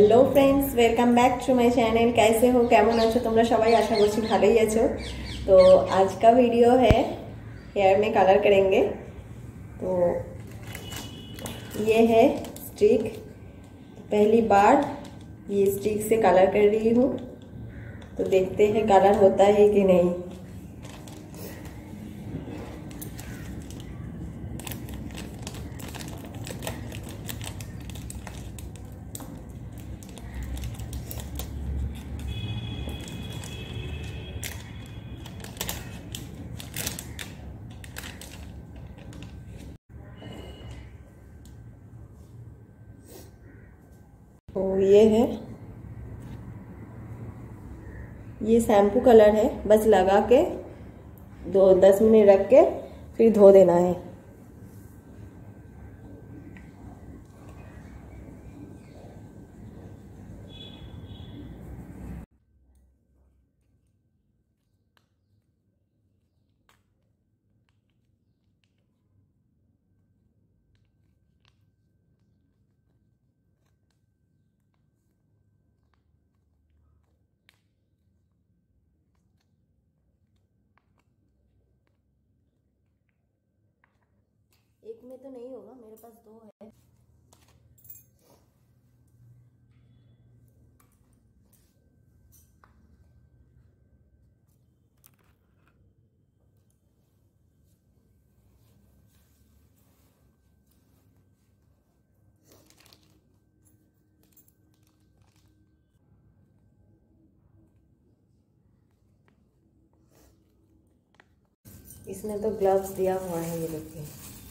Hello friends, welcome back to my channel. कैसे हो, কেমন আছো তোমরা সবাই? আশা করছি ভালোই আছো। तो आज का वीडियो है हेयर में कलर करेंगे। तो ये है स्टिक, पहली बार ये स्टिक से कलर कर रही हूँ। तो देखते हैं कलर होता है कि नहीं। तो ये है, ये शैम्पू कलर है। बस लगा के 10 मिनट रख के फिर धो देना है। एक में तो नहीं होगा, मेरे पास 2 है। इसमें तो ग्लव्स दिया हुआ है, ये देखिए।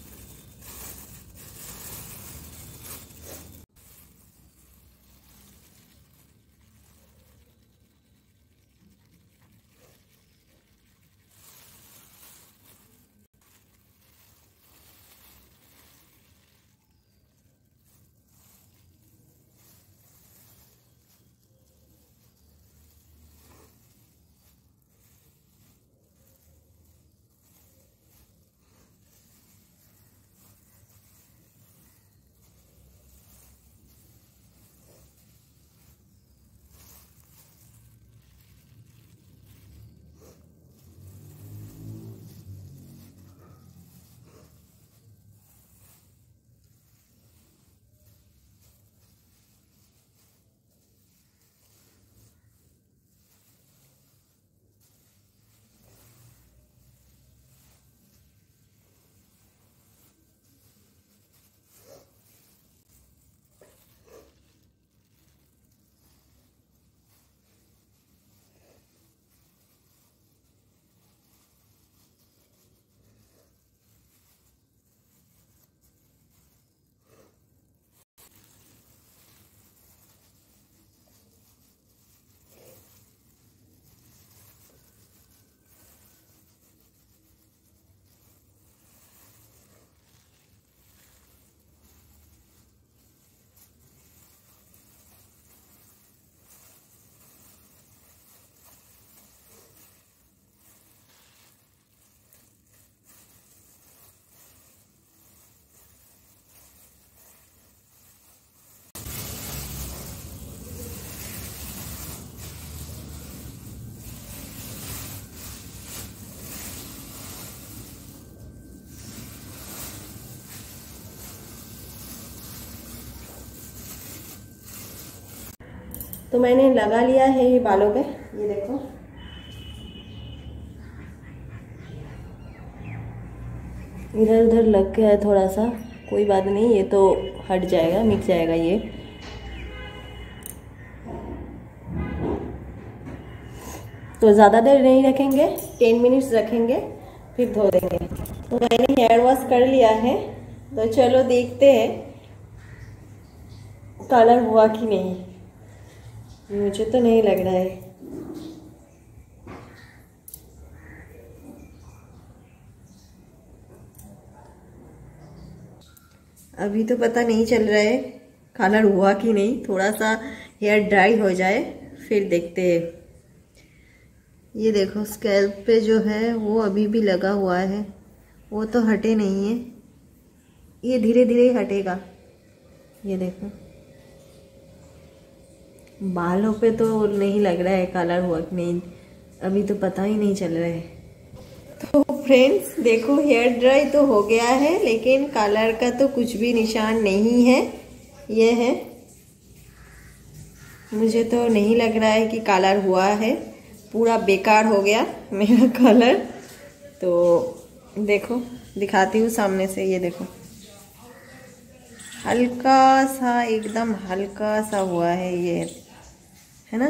तो मैंने लगा लिया है ये बालों पे, ये देखो। इधर उधर लग गया है थोड़ा सा, कोई बात नहीं, ये तो हट जाएगा, मिट जाएगा ये। तो ज़्यादा देर नहीं रखेंगे, 10 मिनट्स रखेंगे, फिर धो देंगे। तो मैंने हेयर वॉश कर लिया है, तो चलो देखते हैं कलर हुआ कि नहीं। मुझे तो नहीं लग रहा है। अभी तो पता नहीं चल रहा है कलर हुआ कि नहीं। थोड़ा सा हेयर ड्राई हो जाए फिर देखते हैं। ये देखो, स्कैल्प पे जो है वो अभी भी लगा हुआ है, वो तो हटे नहीं है। ये धीरे धीरे हटेगा, ये देखो। बालों पे तो नहीं लग रहा है कलर हुआ कि नहीं, अभी तो पता ही नहीं चल रहा है। तो फ्रेंड्स देखो, हेयर ड्राई तो हो गया है, लेकिन कलर का तो कुछ भी निशान नहीं है। ये है, मुझे तो नहीं लग रहा है कि कलर हुआ है, पूरा बेकार हो गया मेरा कलर। तो देखो, दिखाती हूँ सामने से, ये देखो हल्का सा, एकदम हल्का सा हुआ है, ये है ना,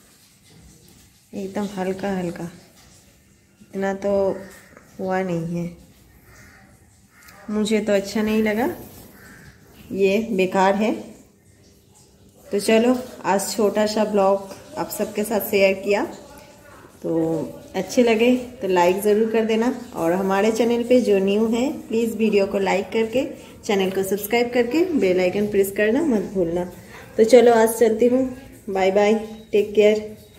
एकदम हल्का हल्का, इतना तो हुआ नहीं है। मुझे तो अच्छा नहीं लगा, ये बेकार है। तो चलो, आज छोटा सा ब्लॉग आप सबके साथ शेयर किया, तो अच्छे लगे तो लाइक ज़रूर कर देना, और हमारे चैनल पे जो न्यू है प्लीज़ वीडियो को लाइक करके चैनल को सब्सक्राइब करके बेल आइकन प्रेस करना मत भूलना। तो चलो आज चलती हूँ, बाय बाय, टेक केयर।